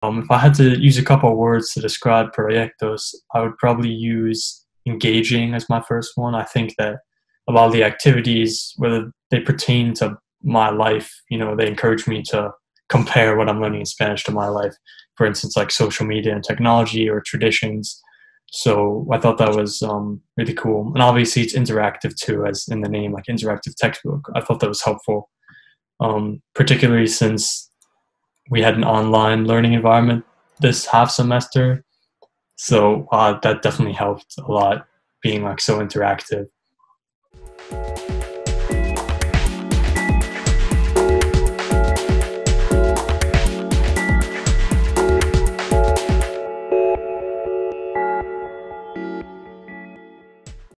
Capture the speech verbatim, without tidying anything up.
Um, if I had to use a couple of words to describe Proyectos, I would probably use engaging as my first one. I think that a lot of the activities, whether they pertain to my life, you know, they encourage me to compare what I'm learning in Spanish to my life. For instance, like social media and technology or traditions. So I thought that was um, really cool. And obviously it's interactive too, as in the name, like interactive textbook. I thought that was helpful, um, particularly since we had an online learning environment this half semester. So uh, that definitely helped a lot, being like so interactive.